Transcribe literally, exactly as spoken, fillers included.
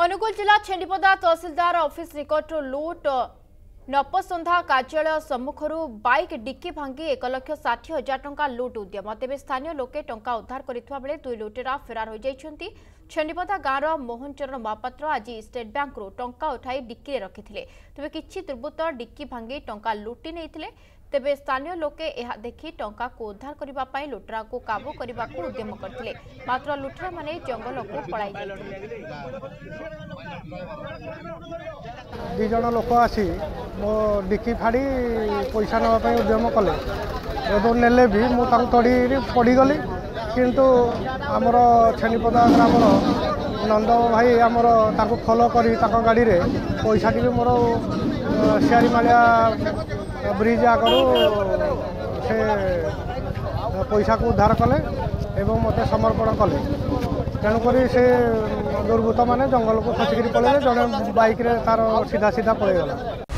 अनुगुल जिला छेंडीपदा तहसिलदार ऑफिस निकट लुट नपसंधा कार्यालय सम्मुखर बाइक डिक्की भांगी एक लक्ष षाठी हजार टंका लुट उद्यम तेज स्थानीय लोके टंका उद्धार करथिबा बेले दुई लुटेरा फेरार हो जाइछन्ती। छेंडीपदा गाँवर मोहन चरण महापात्र आज स्टेट बैंक रू टंका उठाई डिक्की रखिथिले तेबे किछि दुर्बृत्त डिक्की भांगी टंका लुटि नैथिले। तेबे स्थानीय लोके यह देखि टंका को उद्धार करबा पई लुटेरा को काबू करबा को उद्यम करथिले मात्र लुटेरा माने जंगल को पळाई जाइथिले। दु जन लोक आसी मो डिक्की फाड़ी पैसा नापी उद्यम कले एवं नेले भी मुझे तड़ी पड़गली किंतु आमर छेनीपदा ग्रामर नंद भाई आमर फॉलो करी गाड़ी रे पैसा टी मोर सियारी मालिया ब्रिज आगु से पैसा को उद्धार कले एवं मत समर्पण कले तेणुक से दुर्बृत्त मैंने जंगल को खसिक पड़े जड़े बाइक रे तार सीधा सीधा पड़ेगला।